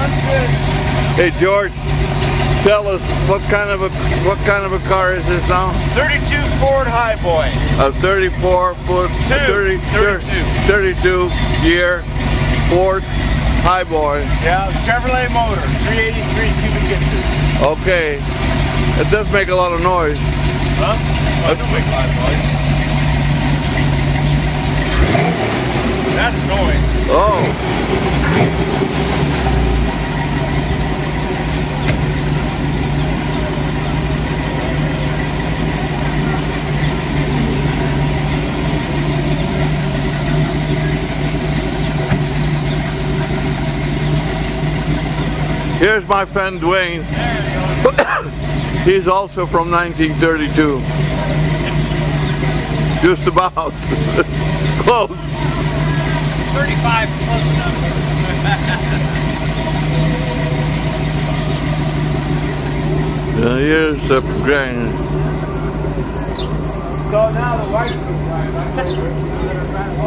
That's good. Hey George, tell us what kind of a car is this now? 32 Ford Highboy. A 34 foot 32 year Ford Highboy. Yeah, Chevrolet motor, 383 cubic inches. Okay, it does make a lot of noise. Huh? Oh, don't make a lot of noise. That's noise. Oh. Here's my friend Dwayne. He's also from 1932. Just about. Close. 35 close enough. Here's the grain. So now the wife's going to drive.